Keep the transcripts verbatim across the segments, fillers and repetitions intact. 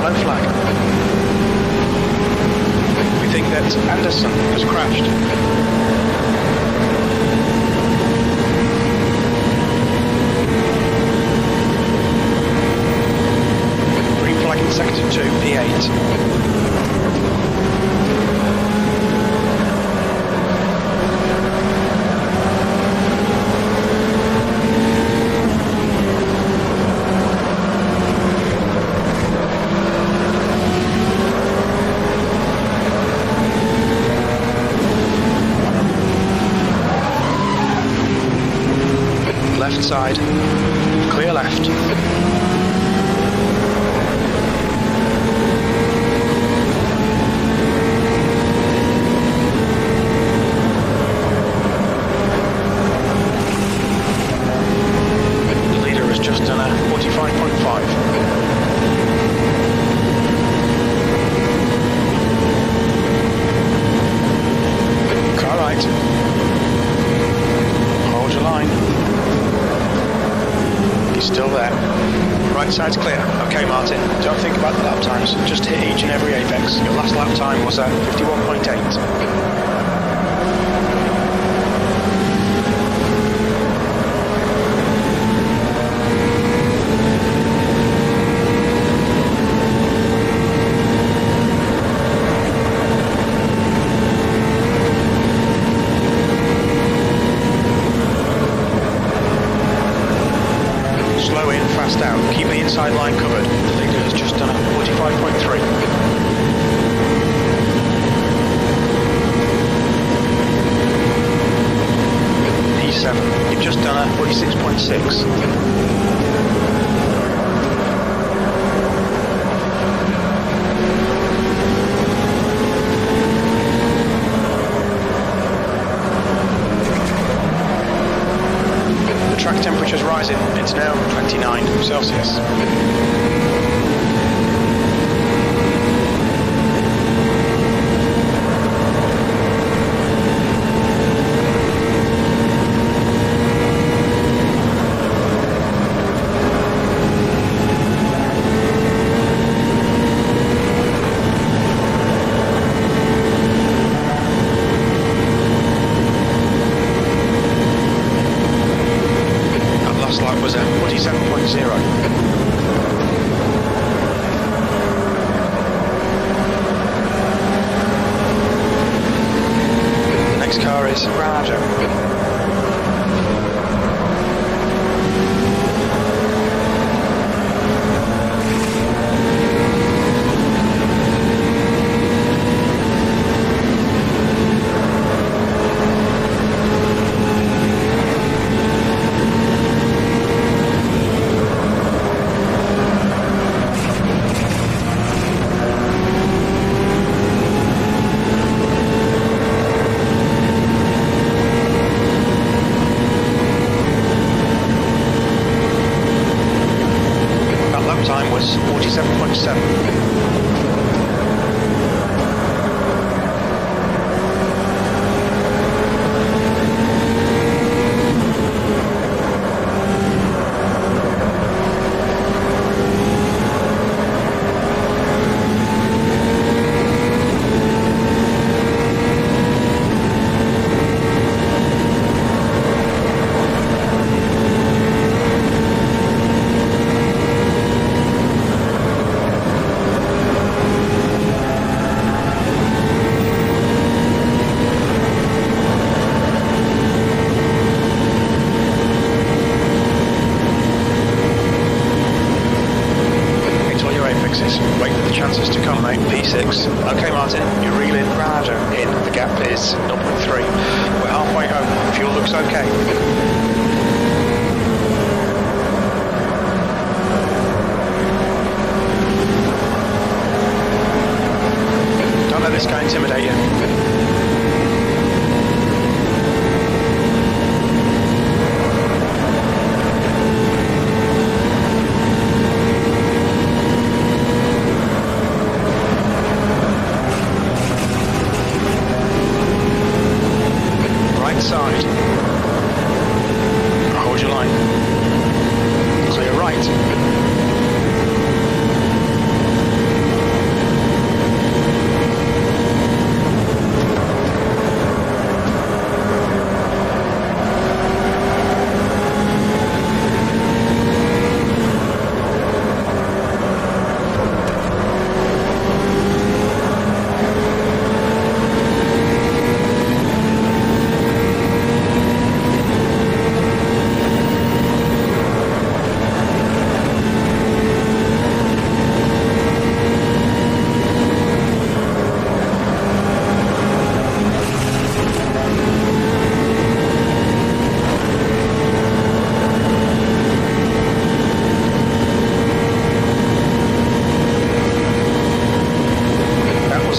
yellow flag. We think that Anderson has crashed. Green flag in sector two, P eight. Left side, clear left. The leader has just done a forty-five point five. Car right. Hold your line. He's still there. Right side's clear. Okay, Martin, don't think about the lap times. Just hit each and every apex. Your last lap time was at fifty-one point eight. Out. Keep the inside line covered. The leader has just done a forty-five point three. P seven. You've just done a forty-six point six. Track temperature's rising. It's now twenty-nine Celsius. Was at forty-seven point zero. The next car is Rado. Time was forty-seven point seven. Wait for the chances to come, mate. P six. Okay, Martin, you're reeling Rado in. The gap is zero point three. We're halfway home. Fuel looks okay. Don't let this guy intimidate you. Side. Hold your line. Clear right.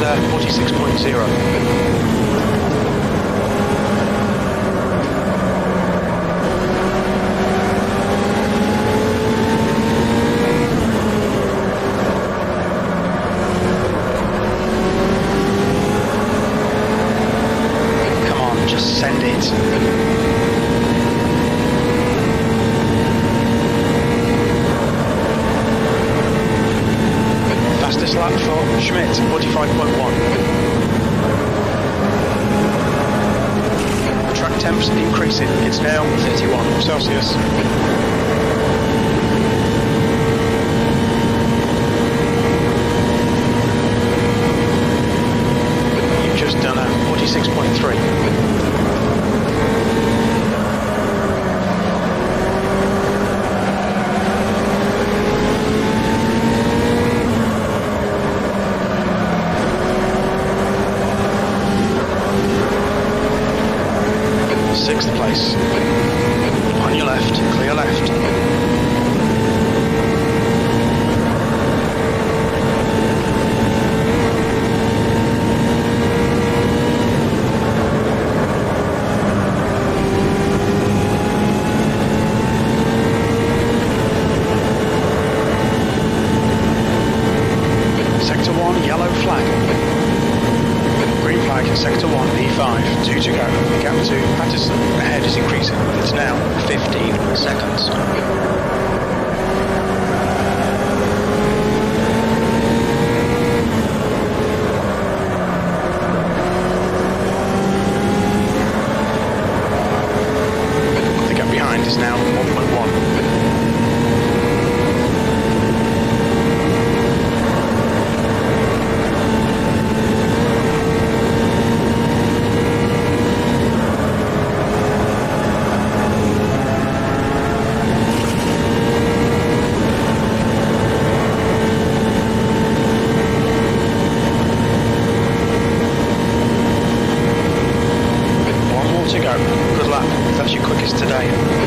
was uh, forty-six point zero. Send it. Fastest lap for Schmidt, forty-five point one. Track temps increasing, it's now thirty-one Celsius. You've just done a forty-six point three. Sixth place. On your left, clear left. Sector one, yellow flag. Green flag, sector one, P five, two to go. Gap to Patterson, ahead is increasing. It's now fifteen seconds. The gap behind is now one point one. To go. Good luck. That's your quickest today.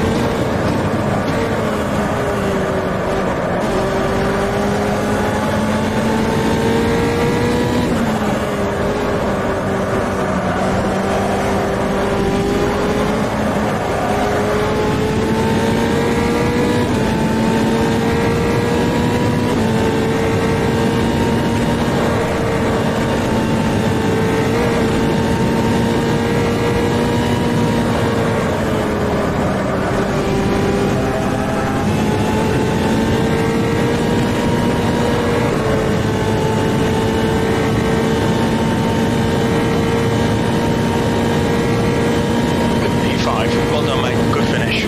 Well done, mate. Good finish.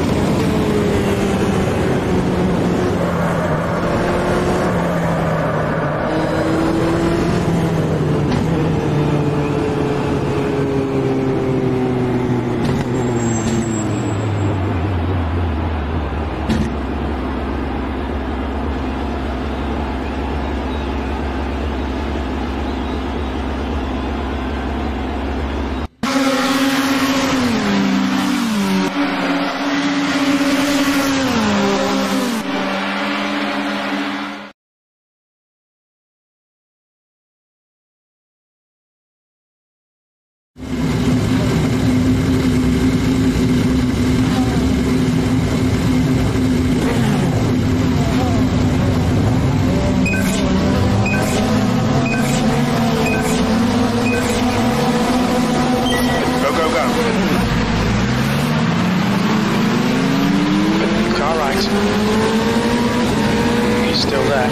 He's still there.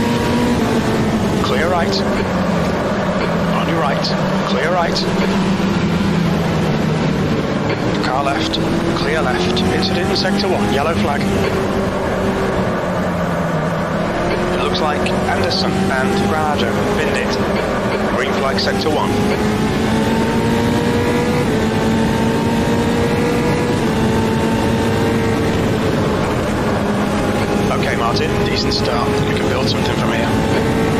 Clear right. On your right. Clear right. Car left. Clear left. Incident in sector one. Yellow flag. It looks like Anderson and Grado binned it. Green flag sector one. Okay, Martin, decent start. We can build something from here.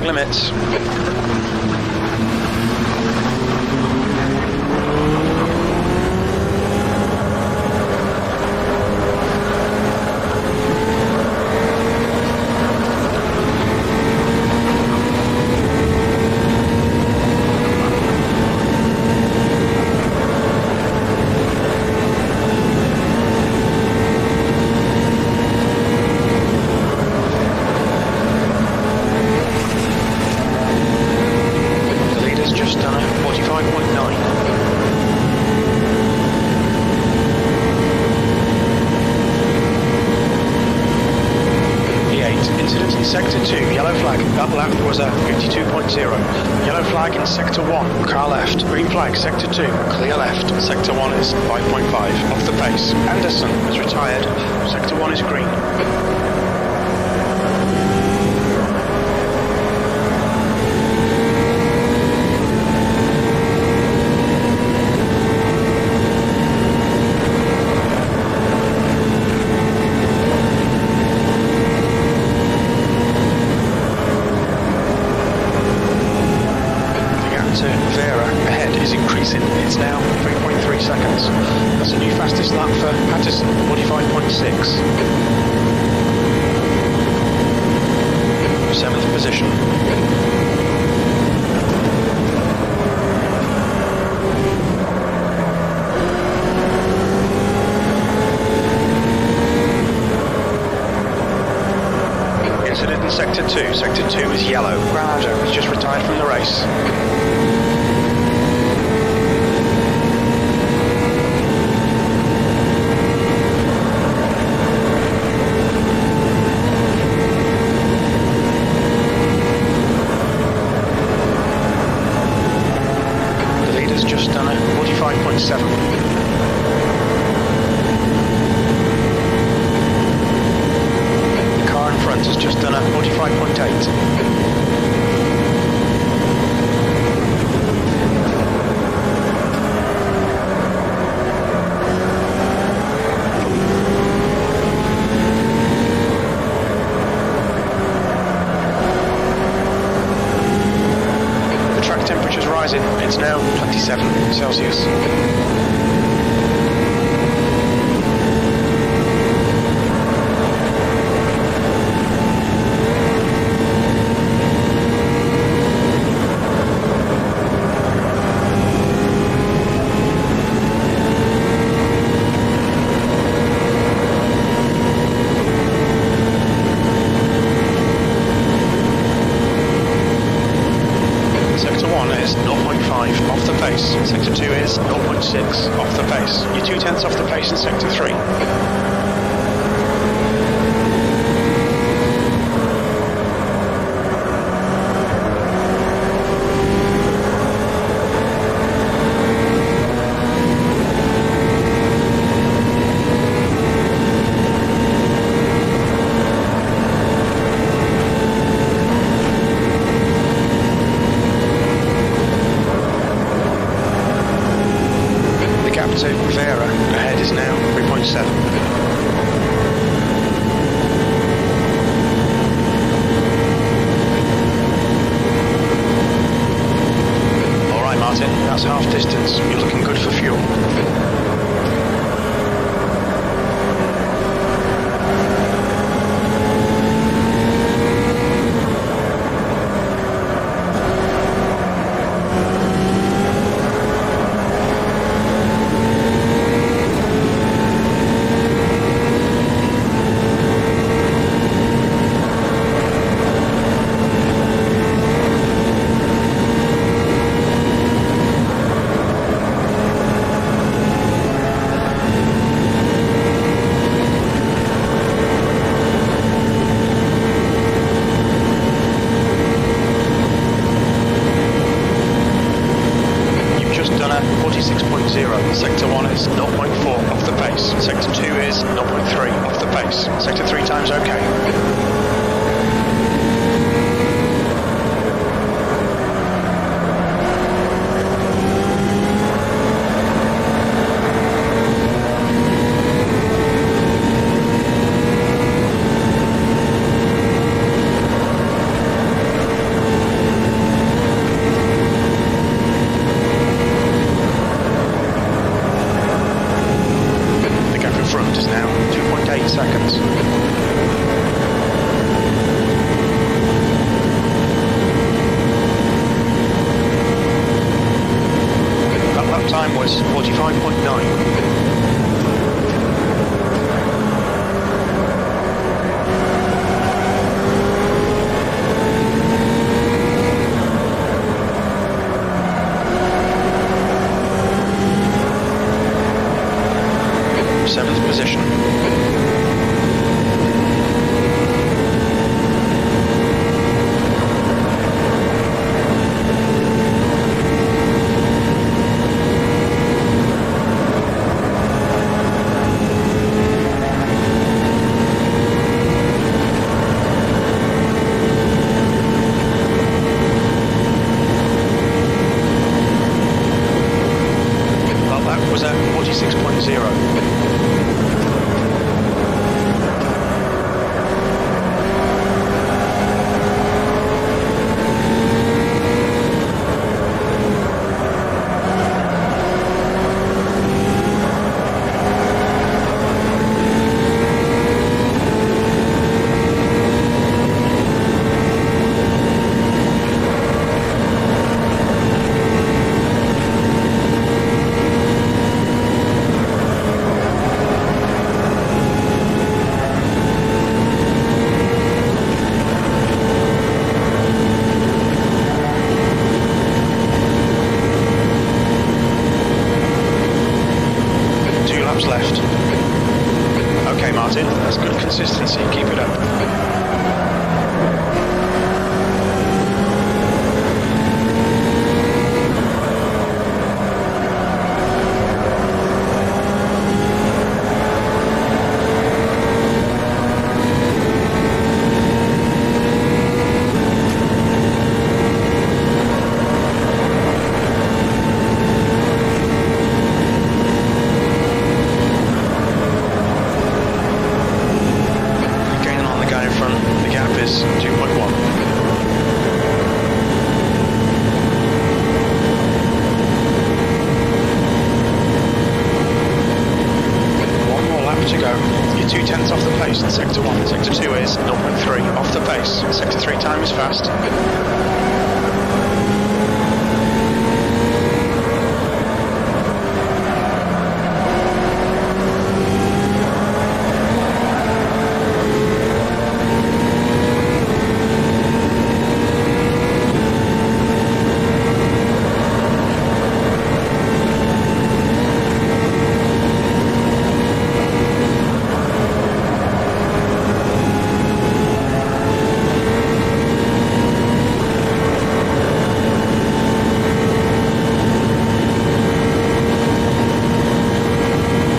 flag limits. Sector two, yellow flag, that lap was a fifty-two point zero. Yellow flag in Sector one, car left. Green flag, Sector two, clear left. Sector one is five point five, off the pace. Anderson has retired, Sector one is green. It's now three point three seconds. That's a new fastest lap for Patterson, forty-five point six. Seventh position. Incident in Sector two. Sector two is yellow. Granado has just retired from the race. Just done at forty-five point seven. The car in front has just done at forty-five point eight. It's now twenty-seven Celsius. Off the pace. Sector two is zero point six off the pace. You're two tenths off the pace in Sector three. Vera ahead is now three point seven. Alright Martin, that's half distance. You're looking good for fuel. forty-six point zero. Sector one is zero point four off the pace. Sector two is zero point three off the pace. Sector three times okay. time was forty-five point nine. Seventh position. Well, that was at forty-six point zero. Left. Okay, Martin, that's good consistency. Keep it up. two point one. One more lap to go. You're two tenths off the pace in sector one. Sector two is zero point three off the pace. Sector three time is fast.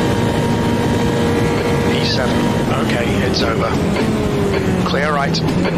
Okay, it's over. Clear right.